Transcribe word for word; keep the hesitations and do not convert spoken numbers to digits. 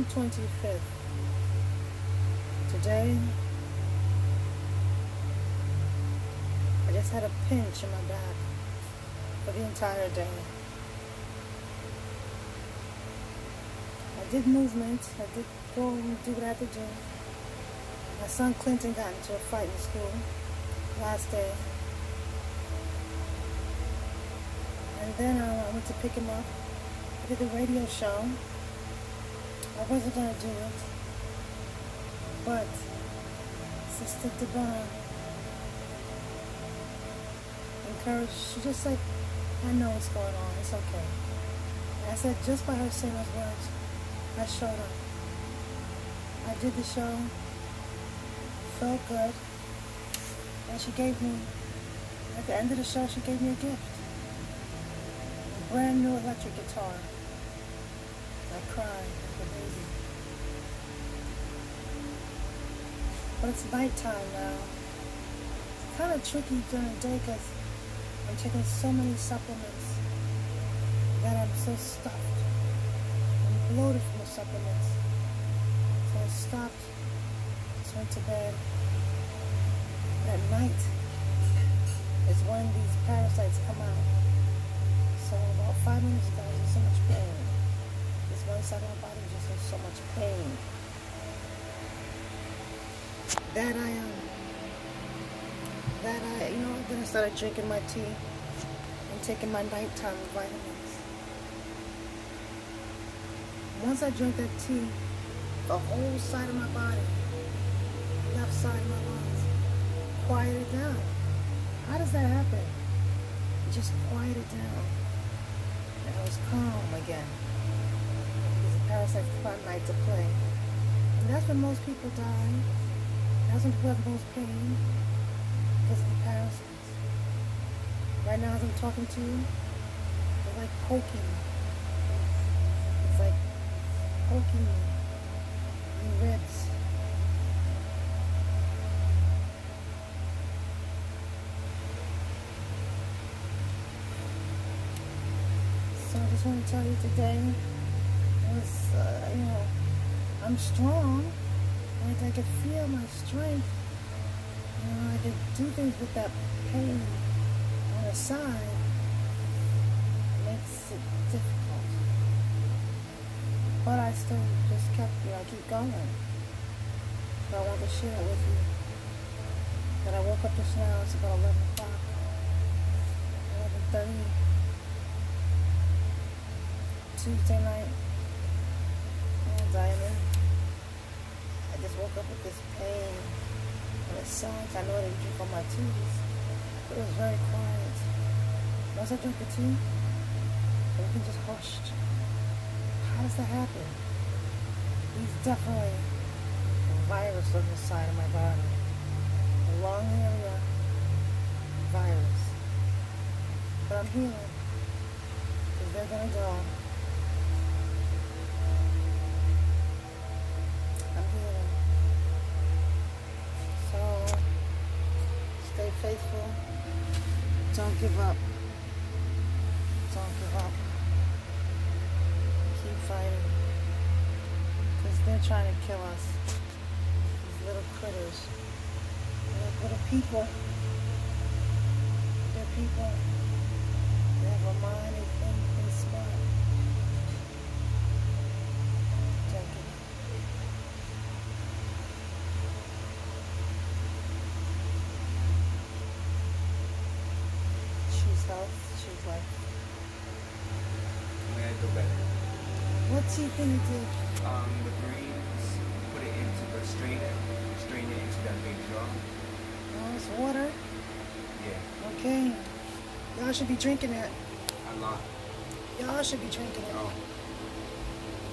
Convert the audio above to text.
June twenty-fifth. Today, I just had a pinch in my back for the entire day. I did movement. I did go and do what I had to do. My son Clinton got into a fight in school last day. And then uh, I went to pick him up. I did the radio show. I wasn't going to do it. But Sister Devon encouraged, she just said, I know what's going on, it's okay. And I said, just by her saying those words, I showed up. I did the show, felt good, and she gave me, at the end of the show, she gave me a gift. A brand new electric guitar. I cried like a baby. But it's nighttime now. It's kind of tricky during the day because I'm taking so many supplements that I'm so stuffed. I'm bloated from the supplements. So I stopped, just went to bed. At night is when these parasites come out. So about five minutes ago, I was in so much pain. This one side of my body just has so much pain. That I um, that I, you know, then I started drinking my tea and taking my nighttime vitamins. Once I drank that tea, the whole side of my body, left side of my lungs, quieted down. How does that happen? It just quieted down. And I was calm again. Because the parasites come at night to play. And that's when most people die. That's when people have the most pain. Because of the parasites. Right now as I'm talking to you, they're like poking me. It's like poking me in ribs. So I just want to tell you today, was, uh, you know, I'm strong. Like I could feel my strength. You know, I could do things with that pain on the side. It makes it difficult. But I still just kept, you know, I keep going. But I want to share it with you. That I woke up just now, it's about eleven o'clock. eleven thirty. Tuesday night. And I am in. I just woke up with this pain. And it sounds, I know I didn't drink all my teas. But it was very quiet. Once I drank the tea, everything just hushed. How does that happen? There's definitely a virus on the side of my body. A lung area virus. But I'm healing. Because they're going to go. I'm healing. So, stay faithful. Don't give up. Don't give up. Keep fighting. Because they're trying to kill us. These little critters. They're like little people. They're people. They have a mind, they think, they're smart. Don't give up. Choose health, choose life. I'm gonna do better. What tea can you do? Um, the greens, put it into the strainer, strain it into that big jar. Oh, it's water? Yeah. Okay. Y'all should be drinking that. A lot. Y'all should be drinking it. Oh.